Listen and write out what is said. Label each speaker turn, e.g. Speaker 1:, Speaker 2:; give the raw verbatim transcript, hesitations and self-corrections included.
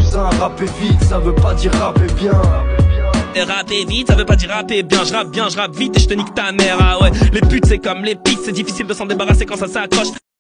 Speaker 1: cousin, rapper vite, ça veut pas dire rapper bien.
Speaker 2: Et rapper vite, ça veut pas dire rapper bien. Je rappe bien, je rappe vite et je te nique ta mère. Ah ouais, les putes c'est comme les pistes, c'est difficile de s'en débarrasser quand ça s'accroche.